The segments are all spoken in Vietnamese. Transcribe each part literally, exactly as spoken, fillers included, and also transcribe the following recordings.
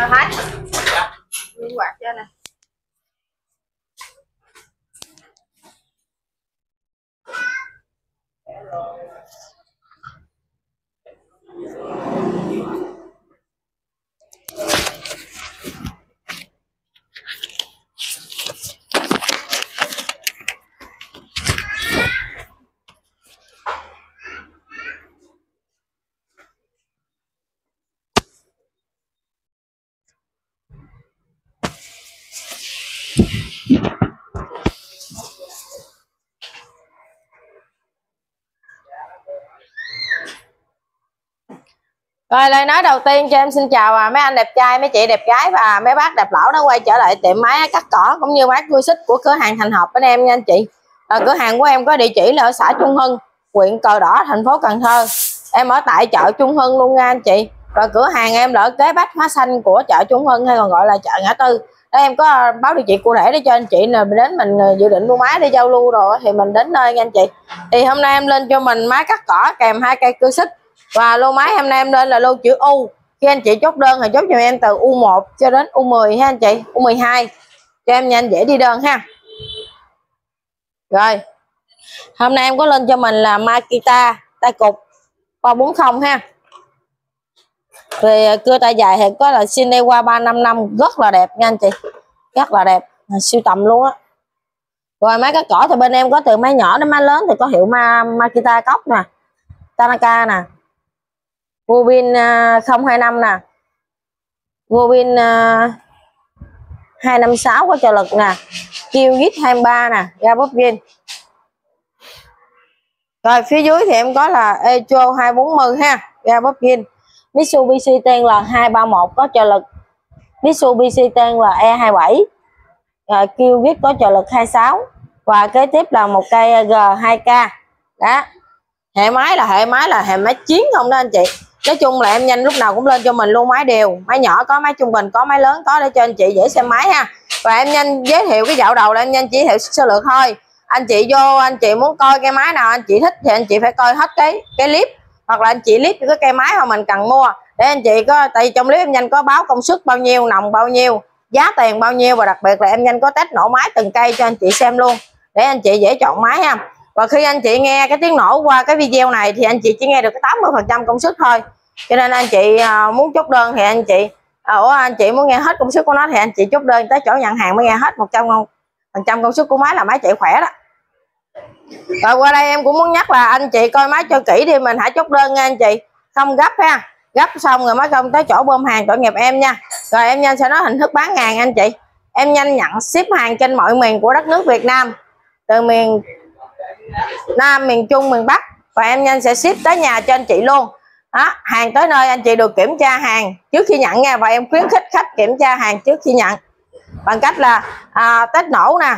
Rồi Thái. Miếng quạt cho nè. Rồi lời nói đầu tiên cho em xin chào à, mấy anh đẹp trai, mấy chị đẹp gái và mấy bác đẹp lão đã quay trở lại tiệm máy cắt cỏ cũng như máy cưa xích của cửa hàng Thành Hợp bên em nha anh chị. Rồi, cửa hàng của em có địa chỉ là ở xã Trung Hưng, huyện Cờ Đỏ, thành phố Cần Thơ. Em ở tại chợ Trung Hưng luôn nha anh chị. Rồi cửa hàng em là ở kế Bách Hóa Xanh của chợ Trung Hưng hay còn gọi là chợ Ngã Tư. Đó, em có báo địa chỉ cụ thể để cho anh chị là đến mình dự định mua máy đi giao lưu rồi thì mình đến nơi nha anh chị. Thì hôm nay em lên cho mình máy cắt cỏ kèm hai cây cưa xích. Và lô máy hôm nay em lên là lô chữ U. Khi anh chị chốt đơn thì chốt cho em từ U một cho đến U mười ha anh chị, U mười hai cho em nhanh dễ đi đơn ha. Rồi hôm nay em có lên cho mình là Makita tay cục ba bốn không ha. Về cưa tay dài thì có là Shinewa ba năm năm rất là đẹp nha anh chị, rất là đẹp, siêu tầm luôn á. Rồi máy cắt cỏ thì bên em có từ máy nhỏ đến máy lớn thì có hiệu Ma Makita cốc nè, Tanaka nè, Gobin không hai năm nè, Gobin hai năm sáu có trợ lực nè, Killgit hai mươi ba nè, ga bóp viên. Rồi phía dưới thì em có là Echo hai bốn mươi ha, ga bóp viên. Mitsubishi T L hai ba mốt có trợ lực, Mitsubishi T L E hai bảy, rồi Killgit có trợ lực hai mươi sáu và kế tiếp là một cây G hai K. Đó, hệ máy là hệ máy là hệ máy chiến không đó anh chị. Nói chung là em nhanh lúc nào cũng lên cho mình luôn máy đều, máy nhỏ có, máy trung bình có, máy lớn có để cho anh chị dễ xem máy ha. Và em nhanh giới thiệu cái dạo đầu là em nhanh chỉ thiệu sơ lược thôi. Anh chị vô anh chị muốn coi cái máy nào anh chị thích thì anh chị phải coi hết cái cái clip, hoặc là anh chị clip cái cây máy mà mình cần mua để anh chị có, tại vì trong clip em nhanh có báo công suất bao nhiêu, nòng bao nhiêu, giá tiền bao nhiêu, và đặc biệt là em nhanh có test nổ máy từng cây cho anh chị xem luôn để anh chị dễ chọn máy ha. Và khi anh chị nghe cái tiếng nổ qua cái video này thì anh chị chỉ nghe được cái tám mươi phần trăm công suất thôi, cho nên anh chị uh, muốn chốt đơn thì anh chị ủa uh, anh chị muốn nghe hết công suất của nó thì anh chị chốt đơn tới chỗ nhận hàng mới nghe hết một trăm phần trăm công suất của máy là máy chạy khỏe đó. Rồi qua đây em cũng muốn nhắc là anh chị coi máy cho kỹ đi mình hãy chốt đơn nha anh chị, không gấp ha, gấp xong rồi mới công tới chỗ bơm hàng tội nghiệp em nha. Rồi em nhanh sẽ nói hình thức bán hàng anh chị. Em nhanh nhận ship hàng trên mọi miền của đất nước Việt Nam, từ miền Nam, miền Trung, miền Bắc, và em nhanh sẽ ship tới nhà cho anh chị luôn. Đó, hàng tới nơi anh chị được kiểm tra hàng trước khi nhận nha, và em khuyến khích khách kiểm tra hàng trước khi nhận bằng cách là à, test nổ nè,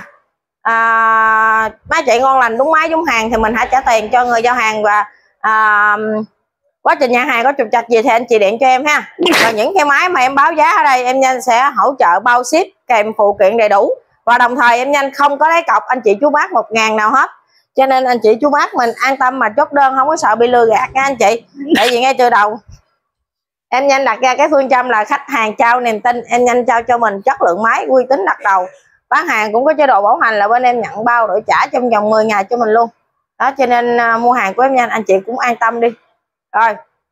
à, máy chạy ngon lành đúng máy đúng hàng thì mình hãy trả tiền cho người giao hàng, và à, quá trình nhận hàng có trục trặc gì thì anh chị điện cho em ha. Và những cái máy mà em báo giá ở đây em nhanh sẽ hỗ trợ bao ship kèm phụ kiện đầy đủ, và đồng thời em nhanh không có lấy cọc anh chị chú bác một ngàn nào hết, cho nên anh chị chú bác mình an tâm mà chốt đơn, không có sợ bị lừa gạt nha anh chị. Tại vì ngay từ đầu em nhanh đặt ra cái phương châm là khách hàng trao niềm tin, em nhanh trao cho mình chất lượng máy uy tín đặt đầu. Bán hàng cũng có chế độ bảo hành là bên em nhận bao đổi trả trong vòng mười ngày cho mình luôn đó, cho nên uh, mua hàng của em nhanh anh chị cũng an tâm đi. Rồi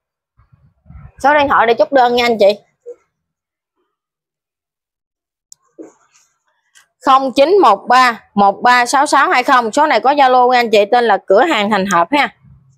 số điện thoại để chốt đơn nha anh chị, không chín một ba một ba sáu sáu hai không. Số này có Zalo nha anh chị, tên là cửa hàng Thành Hợp ha.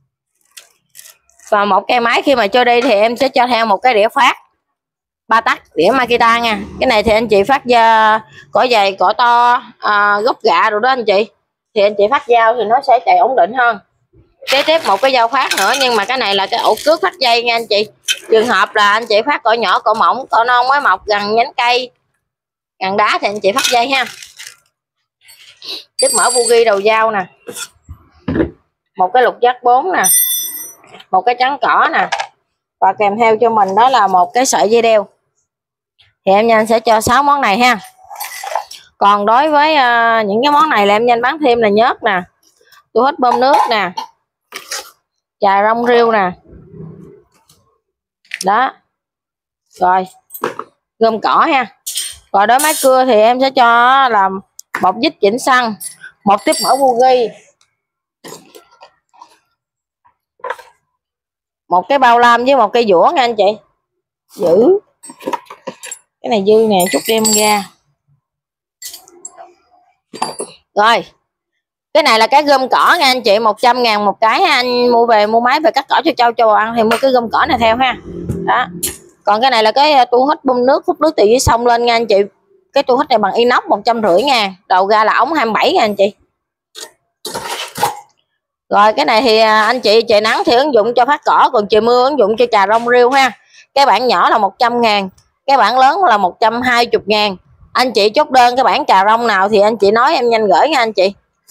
Và một cây máy khi mà cho đi thì em sẽ cho theo một cái đĩa phát ba tắc, đĩa Makita nha. Cái này thì anh chị phát ra cỏ dày cỏ to à, gốc gạ rồi đó anh chị, thì anh chị phát dao thì nó sẽ chạy ổn định hơn. Kế tiếp một cái dao phát nữa, nhưng mà cái này là cái ổ cước phát dây nha anh chị. Trường hợp là anh chị phát cỏ nhỏ, cỏ mỏng, cỏ non mới mọc gần nhánh cây, gần đá thì anh chị phát dây ha. Tiếp mở bugi đầu dao nè, một cái lục giác bốn nè, một cái trắng cỏ nè, và kèm theo cho mình đó là một cái sợi dây đeo. Thì em nhanh sẽ cho sáu món này ha. Còn đối với uh, những cái món này là em nhanh bán thêm là nhớt nè, tôi hết bơm nước nè, chà rong riêu nè. Đó. Rồi gom cỏ ha. Rồi đối máy cưa thì em sẽ cho làm một vít chỉnh xăng, một tiếp mỡ bugi, một cái bao lam với một cây dũa nha anh chị. Giữ cái này dư nè, chút đem ra. Rồi cái này là cái gom cỏ nha anh chị, một trăm ngàn một cái ha. Anh mua về mua máy về cắt cỏ cho trâu cho ăn thì mua cái gom cỏ này theo ha. Đó. Còn cái này là cái tua hít bơm nước, hút nước từ dưới sông lên nha anh chị. Cái tua hít này bằng inox một trăm rưỡi ngàn, đầu ra là ống hai mươi bảy nha anh chị. Rồi cái này thì anh chị trời nắng thì ứng dụng cho phát cỏ, còn trời mưa ứng dụng cho trà rong rêu ha. Cái bản nhỏ là một trăm ngàn, cái bản lớn là một trăm hai mươi ngàn. Anh chị chốt đơn cái bản trà rong nào thì anh chị nói em nhanh gửi nha anh chị.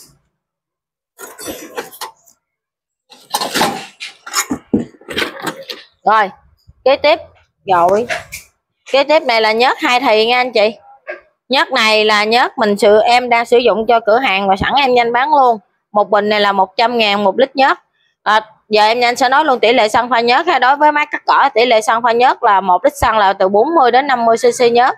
Rồi kế tiếp, rồi kế tiếp này là nhớt hai thì nha anh chị. Nhớt này là nhớt mình sự em đang sử dụng cho cửa hàng và sẵn em nhanh bán luôn. Một bình này là một trăm ngàn một lít nhớt. À, giờ em nhanh sẽ nói luôn tỷ lệ xăng pha nhớt ha. Đối với máy cắt cỏ tỷ lệ xăng pha nhớt là một lít xăng là từ bốn mươi đến năm mươi xê-xê nhớt.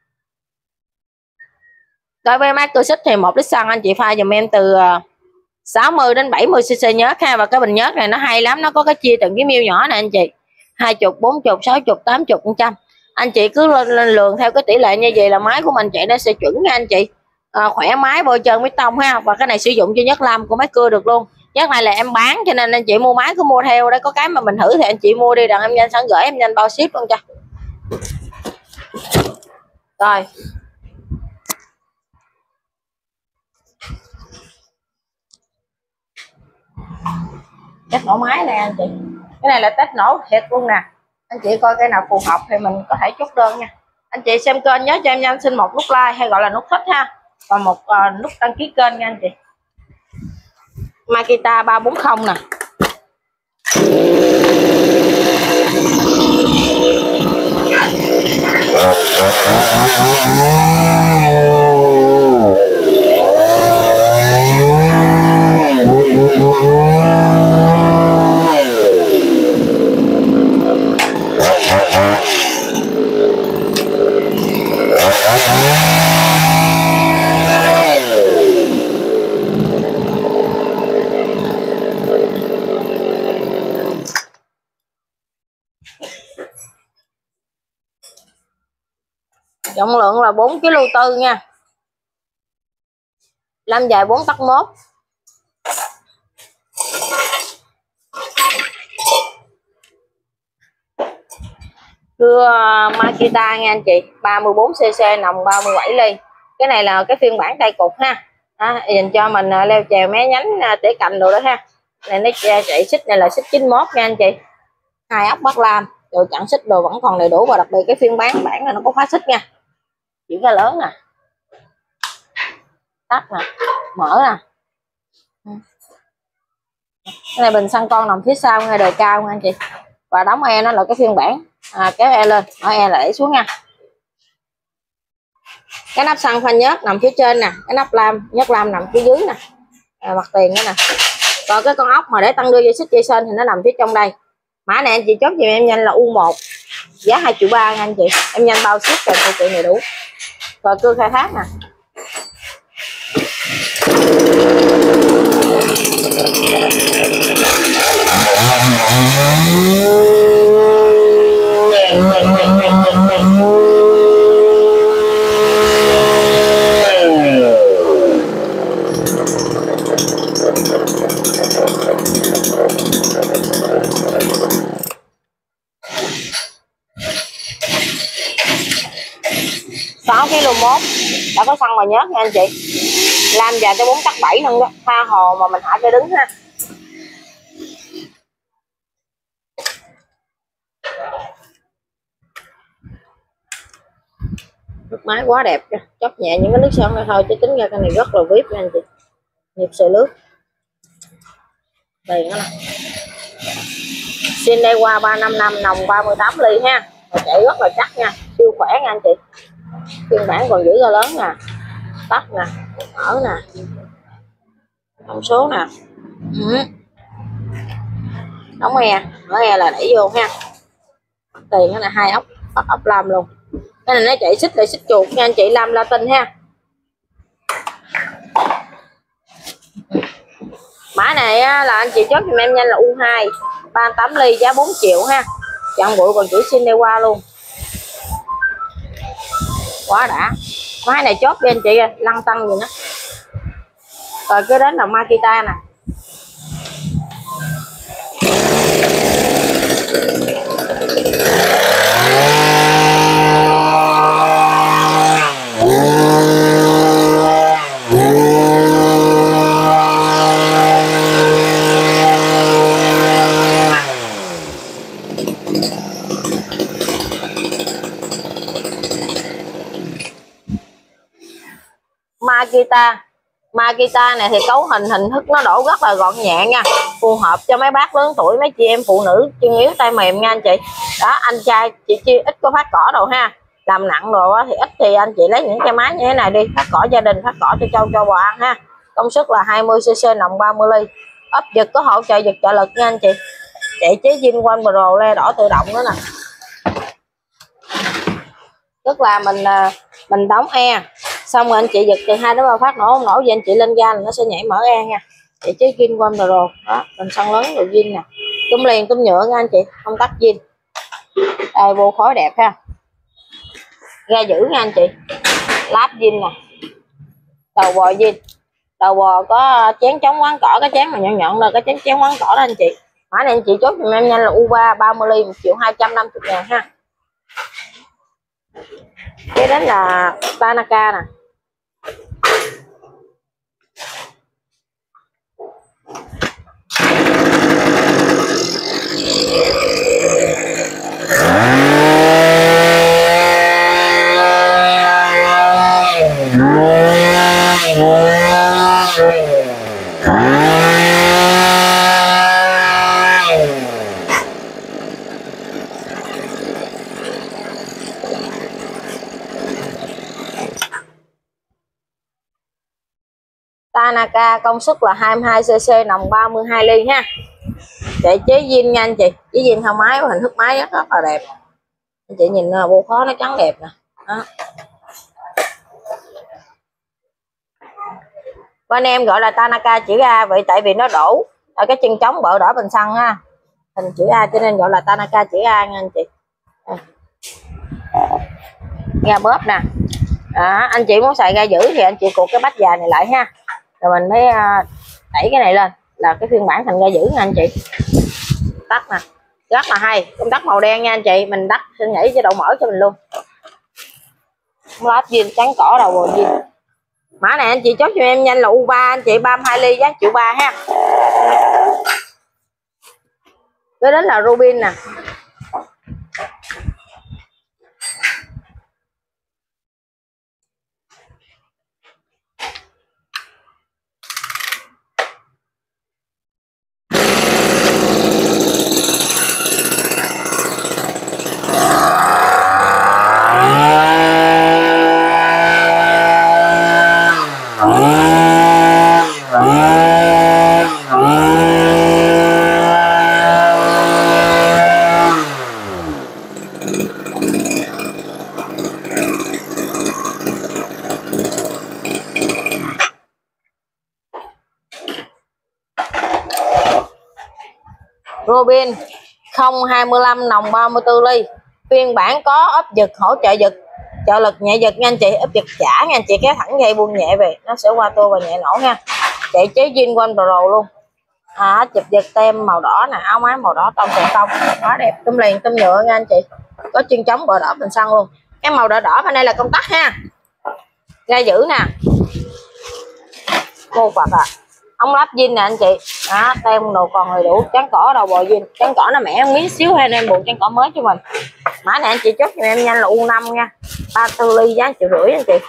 Đối với máy cưa xích thì một lít xăng anh chị pha dùm em từ sáu mươi đến bảy mươi xê-xê nhớt ha. Và cái bình nhớt này nó hay lắm, nó có cái chia từng cái miêu nhỏ nè anh chị, hai mươi, bốn mươi, sáu mươi, tám mươi phần trăm. Anh chị cứ lên, lên lường theo cái tỷ lệ như vậy là máy của mình chạy nó sẽ chuẩn nha anh chị. À, khỏe máy bôi trơn với tông ha. Và cái này sử dụng cho nhớt lam của máy cưa được luôn. Nhớt này là em bán cho nên anh chị mua máy cứ mua theo đấy, có cái mà mình thử thì anh chị mua đi, đặng em nhanh sẵn gửi em nhanh bao ship luôn cho. Rồi test nổ máy này anh chị, cái này là test nổ thiệt luôn nè. Anh chị coi cái nào phù hợp thì mình có thể chốt đơn nha. Anh chị xem kênh nhớ cho em nhanh xin một nút like hay gọi là nút thích ha, và một uh, nút đăng ký kênh nha anh chị. Makita ba bốn không nè. Trọng lượng là bốn ki lô tư nha. Lam dài bốn tấc mốt. Cưa Makita nha anh chị, ba mươi bốn xê-xê, nòng ba mươi bảy ly. Cái này là cái phiên bản tay cục ha. À, dành cho mình leo chèo mé nhánh tỉa cành đồ đó ha. Này nó chạy xích này là xích chín mươi mốt nha anh chị. Hai ốc bắt lam, rồi chặn xích đồ vẫn còn đầy đủ, và đặc biệt cái phiên bản bản là nó có khóa xích nha. Chữ ga lớn nè, tắt nè, mở nè. Cái này bình xăng con nằm phía sau ngay đời cao nha anh chị. Và đóng e nó là cái phiên bản à, kéo e lên, mở e là đẩy xuống nha. Cái nắp xăng pha nhớt nằm phía trên nè, cái nắp lam nhớt lam nằm phía dưới nè, à, mặt tiền đó nè. Còn cái con ốc mà để tăng đưa dây xích dây sên thì nó nằm phía trong đây. Mã này anh chị chốt giùm em nhanh là U một, giá hai triệu ba nha anh chị. Em nhanh bao ship kèm phụ kiện đầy đủ. Rồi cưa khai thác nè. sáu ki lô mốt đã có xăng và nhớt nha anh chị. Lam dài tới bốn tấc bảy luôn đó, tha hồ mà mình hạ cho đứng ha. Nước máy quá đẹp nha, chóc nhẹ những cái nước sơn này thôi chứ tính ra cái này rất là vip nha anh chị. Nhịp sợi nước đây đó nè. Xin đây qua ba năm năm, nòng ba mươi tám ly ha, và chạy rất là chắc nha, siêu khỏe nha anh chị. Phiên bản còn giữ ra lớn nè, tắt nè, mở nè, thông số nè. Ừ. Đóng e, mở e là đẩy vô ha. Tiền cái này hai ốc, bắt ốc lam luôn. cái này nó chạy xích lại xích chuột nha anh chị, làm Latin ha. Mã này á, là anh chị chốt giùm em nhanh là U hai ba mươi tám ly, giá bốn triệu ha. Chọn bụi còn chữ xin đi qua luôn, quá đã. Máy này chốt đi anh chị ơi, lăn tăng gì đó. Rồi cứ đến là Makita nè. Makita Makita này thì cấu hình hình thức nó đổ rất là gọn nhẹ nha, phù hợp cho mấy bác lớn tuổi, mấy chị em phụ nữ chân yếu tay mềm nha anh chị. Đó, anh trai chị chi ít có phát cỏ đâu ha, làm nặng đồ thì ít thì anh chị lấy những cái máy như thế này đi, phát cỏ gia đình, phát cỏ cho trâu cho bò ăn ha. Công suất là hai mươi xê xê, nòng ba mươi ly, ấp giật có hỗ trợ giật trợ lực nha anh chị. Chạy chế zin quanh Pro le đỏ tự động nữa nè, tức là mình mình đóng e xong rồi anh chị giật từ hai đến ba phát nổ không nổ gì anh chị lên ga là nó sẽ nhảy mở e nha. Để chế zin quanh Pro đó, mình xăng lớn rồi zin nè, túm liền túm nhựa nha anh chị, không tắt zin. Đây vô khói đẹp ha, ga giữ nha anh chị, láp zin nè, đầu bò zin, đầu bò có chén chống quán cỏ, cái chén mà nhọn nhọn là cái chén chén quán cỏ đó anh chị. Mã này anh chị chốt giùm em nhanh là U ba ba mươi ly, một triệu hai trăm năm mươi ngàn ha. Cái đó là Tanaka nè. Tanaka công suất là hai mươi hai xê xê, nòng ba mươi hai ly ha. Chạy chế zin nha anh chị, chế zin theo máy, hình thức máy rất, rất là đẹp. Anh chị nhìn bộ khó nó trắng đẹp nè. Đó. Bên em gọi là Tanaka chữ A vậy tại vì nó đổ ở cái chân trống bợ đỏ bình xăng ha, hình chữ A cho nên gọi là Tanaka chữ A nha anh chị. Ga bóp nè. Đó, anh chị muốn xài ga giữ thì anh chị cột cái bách dài này lại ha, rồi mình mới đẩy cái này lên là cái phiên bản thành ga giữ nha anh chị. Tắt nè, rất là hay, công tắc màu đen nha anh chị, mình đắt sẽ nhảy cho độ mở cho mình luôn. Lát zin trắng cỏ đầu bò zin. Mã này anh chị chốt cho em nhanh là U ba anh chị, ba mươi hai ly, giá triệu ba ha. Cái đến là Rubin nè. Rubin không hai lăm, nòng ba mươi tư ly, phiên bản có ốp giật hỗ trợ giật trợ lực nhẹ giật nha anh chị, ốp giật trả nha anh chị, kéo thẳng dây buông nhẹ về nó sẽ qua tua và nhẹ nổ ha. Chạy chế zin quanh Pro luôn. À, chụp giật tem màu đỏ nè, áo máy màu đỏ tông tông tông quá đẹp, túm liền túm nhựa nha anh chị, có chân chống bờ đỏ bình xăng luôn. Cái màu đỏ đỏ bên đây là công tắc ha, ga giữ nè, cô Phật à, ống lắp zin nè anh chị. Đó, tem đồ còn đầy đủ, trắng cỏ đầu bò zin, trắng cỏ nó mẻ miếng xíu hay nên buộc trắng cỏ mới cho mình. Mã này anh chị chốt cho em nhanh là U năm nha, ba mươi tư ly, giá triệu rưỡi anh chị.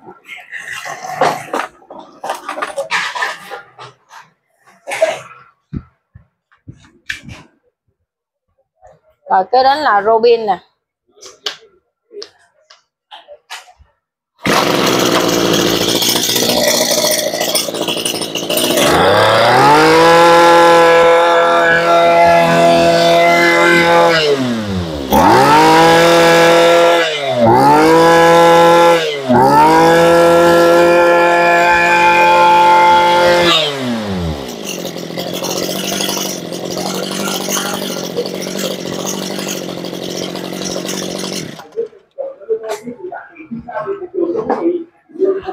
Rồi cái đến là Rubin nè.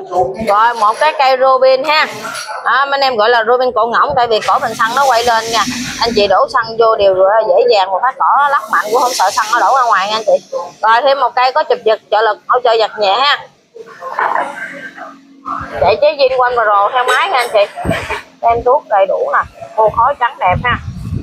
Rồi một cái cây Robin ha. Đó, anh em gọi là Robin cộ ngỗng, tại vì cỏ bình xăng nó quay lên nha. Anh chị đổ xăng vô đều dễ dàng, một phát cỏ lắc mạnh cũng không sợ xăng nó đổ ra ngoài nha anh chị. Rồi thêm một cây có chụp giật trợ lực hỗ trợ giật nhẹ ha. Chạy chế zin quanh và rồ theo máy nha anh chị. Tem tuốt đầy đủ nè, ô khói trắng đẹp ha.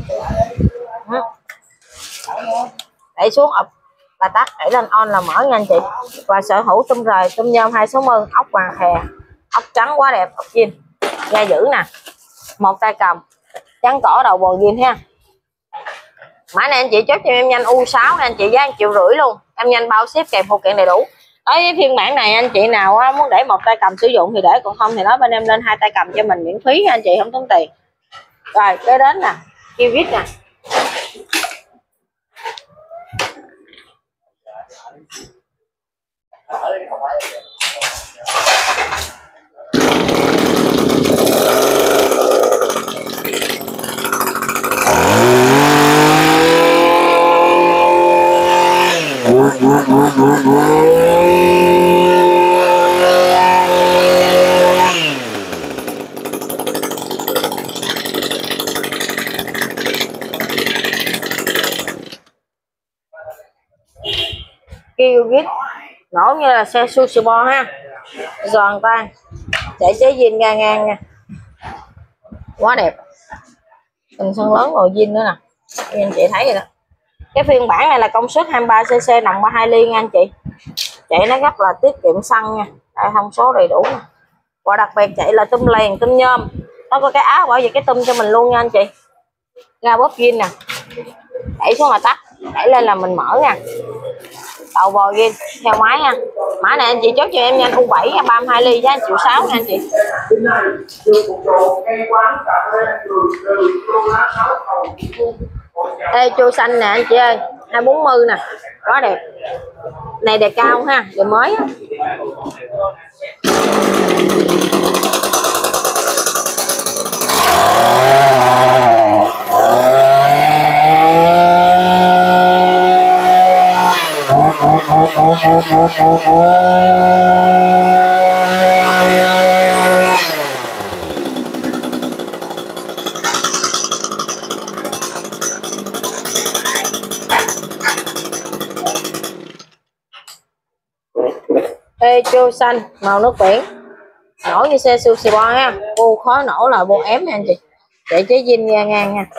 Đẩy xuống ập là tắt, đẩy lên on là mở nha anh chị. Và sở hữu tôm rời, tôm nhôm hai số mươi, ốc vàng khè, ốc trắng quá đẹp, ốc zin da dữ nè, một tay cầm trắng cỏ đầu bò zin ha. Mã này anh chị chốt cho em nhanh U sáu anh chị, giá một triệu rưỡi luôn, em nhanh bao ship kèm phụ kiện đầy đủ. Đối với phiên bản này anh chị nào muốn để một tay cầm sử dụng thì để, còn không thì nói bên em lên hai tay cầm cho mình miễn phí anh chị, không tốn tiền. Rồi kế đến nè, Kiwis nè. Kiwis nổ như là xe Suzubo ha, giòn tan, chạy chế zin ngang ngang nha, quá đẹp. Mình sân lớn ngồi zin nữa nè, như anh chị thấy vậy đó. Cái phiên bản này là công suất hai mươi ba xê xê, nòng ba mươi hai ly nha anh chị. Chạy nó rất là tiết kiệm xăng nha, đây thông số đầy đủ nè. Và đặc biệt chạy là tôm liền, tôm nhôm, nó có cái áo bảo vệ cái tôm cho mình luôn nha anh chị. Ga bóp zin nè, đẩy xuống là tắt, đẩy lên là mình mở nha. Đầu bò zin theo máy nha. Mã này anh chị chốt cho em nhanh U bảy ba mươi hai ly, giá một triệu sáu nha anh chị. Ê chua xanh nè anh chị ơi, hai bốn mươi nè, quá đẹp. Này đề cao ha, đề mới á. Ê chô xanh màu nước biển, nổ như xe Suzuki ha, ô khó nổ là bộ ém nha anh chị. Chạy chế zin ngang ngang nha.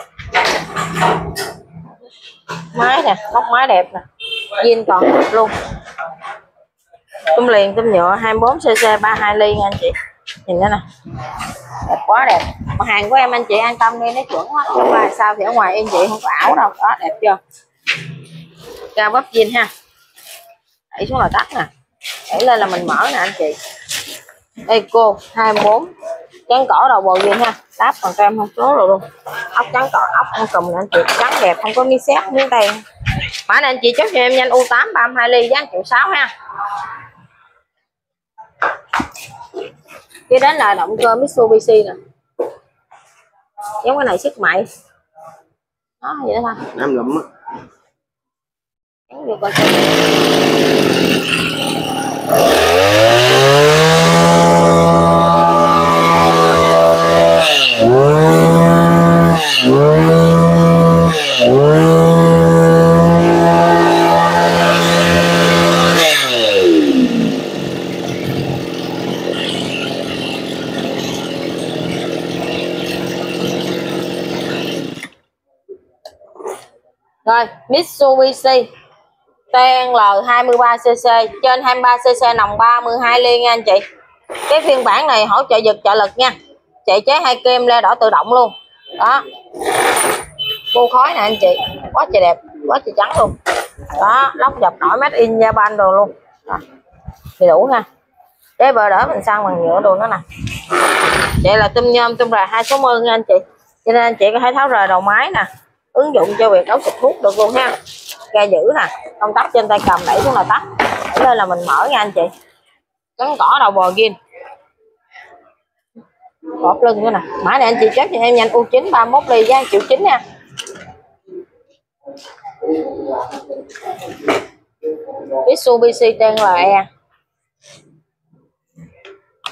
Máy nè, lóc máy đẹp nè, zin còn luôn. Tôm liền tôm nhựa hai mươi bốn xê xê ba mươi hai ly nha anh chị. Nhìn nữa nè, đẹp quá đẹp. Mà hàng của em anh chị an tâm đi, nó chuẩn quá, không là sao thì ở ngoài em chị không có ảo đâu. Đó đẹp chưa, ga bắp zin ha, đẩy xuống là tắt nè, đẩy lên là mình mở nè anh chị. Eco hai mươi bốn, trắng cỏ đầu bò zin ha, đáp còn kem không số rồi luôn. Ốc trắng cỏ, ốc con cùm nè anh chị, trắng đẹp, không có miếng xét miếng tay. Mã này anh chị chốt cho em nhanh U tám ba mươi hai ly, giá một triệu sáu ha. Cái đến là động cơ Mitsubishi nè, giống cái này sức mạnh đó vậy đó thôi. Năm lụm á. Gắn vô coi. Rồi Mitsubishi T N L hai mươi ba xê xê, trên hai mươi ba xê xê, nòng ba mươi hai ly nha anh chị. Cái phiên bản này hỗ trợ giật trợ lực nha, chạy chế hai kim le đỏ tự động luôn đó. Cô khói nè anh chị, quá trời đẹp, quá trời trắng luôn đó. Lóc dập nổi made in Japan đồ luôn đó. Đầy đủ ha, chế bờ đỡ mình sang bằng nhựa đồ nữa nè. Vậy là tôm nhôm tôm rà hai số mươi nha anh chị, cho nên anh chị có thể tháo rời đầu máy nè, ứng dụng cho việc đấu xịt hút được luôn ha. Ga giữ nè, công tắc trên tay cầm, đẩy xuống là tắt, đẩy lên là mình mở nha anh chị. Trắng cỏ đầu bò zin, cột lưng nữa nè. Mã này anh chị chốt cho em nhanh U chín ba mươi mốt ly, giá một triệu chín nha. Mitsubishi T N L E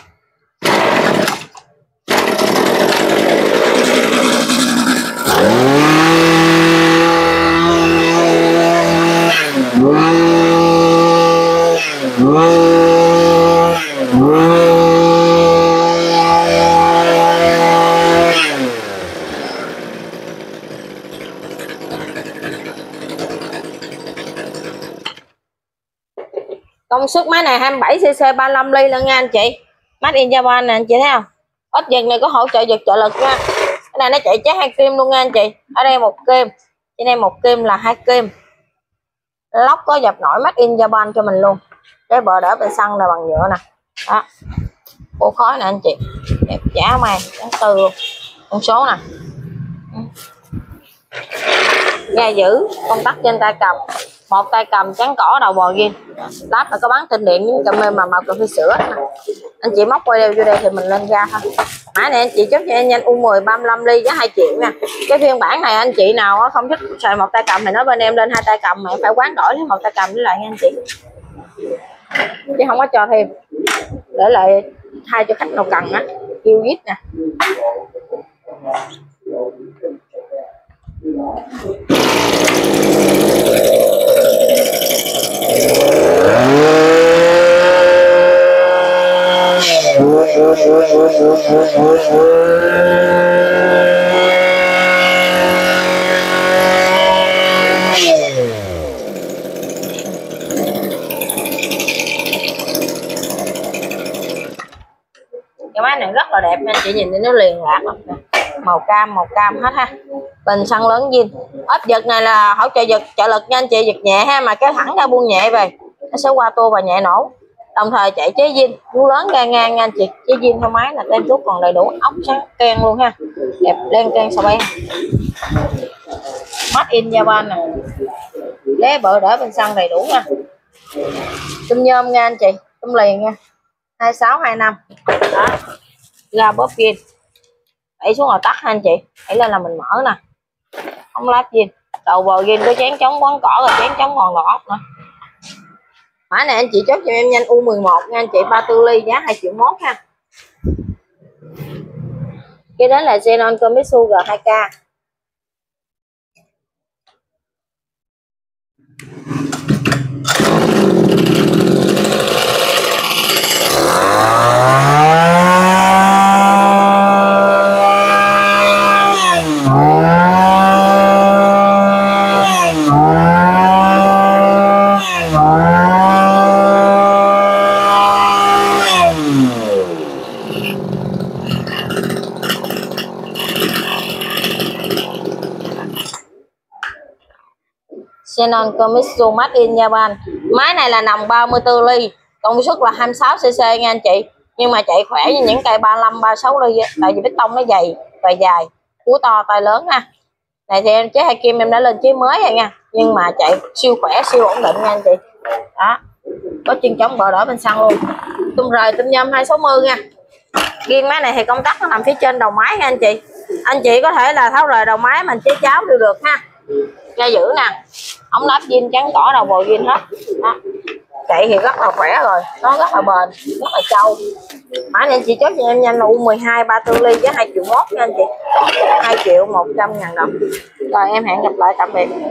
Công suất máy này hai mươi bảy xê xê ba mươi lăm ly lần nha anh chị. Made in Japan nè anh chị thấy không? Ốp giật này có hỗ trợ giật trợ lực nha. Cái này nó chạy chế hai kim luôn nha anh chị. Ở đây một kim, trên đây một kim là hai kim. Lóc có dập nổi Made in Japan cho mình luôn. Cái bờ đỡ bên xăng là bằng nhựa nè. Đó. Bộ khói nè anh chị. Đẹp chả mày, đáng tư luôn. Con số nè. Ga giữ, công tắc trên tay cầm. Một tay cầm trắng cỏ đầu bò ghiên. Lát là có bán tinh điện những cà mê mà màu cà phê sữa. Anh chị móc quay đeo vô đây thì mình lên ga thôi. Mã này anh chị chốt cho em nhanh U mười ba mươi lăm ly giá hai triệu nè. Cái phiên bản này anh chị nào không thích xài một tay cầm thì nói bên em lên hai tay cầm mà em phải quán đổi lấy một tay cầm với lại nha anh chị. Chứ không có cho thêm. Để lại hai cho khách nào cần á. Kêu gít nè. Cái máy này rất là đẹp nha anh chị, nhìn thì nó liền lạc lắm. Màu cam màu cam hết ha. Bình xăng lớn zin. Ốp giật này là hỗ trợ giật trợ lực nha anh chị, giật nhẹ ha, mà kéo thẳng ra buông nhẹ về nó sẽ qua tua và nhẹ nổ. Đồng thời chạy chế zin, cú lớn ga ngang nha anh chị. Chế zin theo máy là tem thuốc còn đầy đủ, ốc sáng ken luôn ha. Đẹp đen ken sao bay. Made in Japan nè. Lé bự đỡ bình xăng đầy đủ nha. Tôm nhôm nha anh chị, tôm liền nha. hai sáu hai năm. Đó. Ga bóp zin. Đẩy xuống là tắt ha anh chị. Đẩy lên là mình mở nè. Ống lát zin. Đầu bò zin có chén chống quấn cỏ rồi chén chống còn lò ốc nữa. Mã này anh chị chốt cho em nhanh U mười một nha anh chị, ba mươi tư ly giá hai triệu mốt ha. Cái đó là Xenon Komatsu G hai K. Xenon Komatsu Made in Japan. Máy này là nòng ba mươi tư ly, công suất là hai mươi sáu xê xê nha anh chị. Nhưng mà chạy khỏe như những cây ba mươi lăm, ba mươi sáu ly á, tại vì bê tông nó dày và dài, cú to tay lớn nha. Này thì em chế hai kim em đã lên chế mới rồi nha, nhưng mà chạy siêu khỏe siêu ổn định nha anh chị. Đó, có chân chống bờ đỡ bên xăng luôn. Tum rời tum nhôm hai sáu mươi nha. Riêng máy này thì công tắc nó nằm phía trên đầu máy nha anh chị. Anh chị có thể là tháo rời đầu máy mình chế cháo đều được ha. Ga giữ nè, ống lắp zin trắng cỏ đầu bò zin hết. Đó. Chạy thì rất là khỏe rồi, nó rất là bền, rất là trâu. Mã này anh chị chốt cho em nhanh là U mười hai ba mươi tư ly với hai triệu mốt nha anh chị, hai triệu một trăm ngàn đồng. Rồi em hẹn gặp lại, tạm biệt.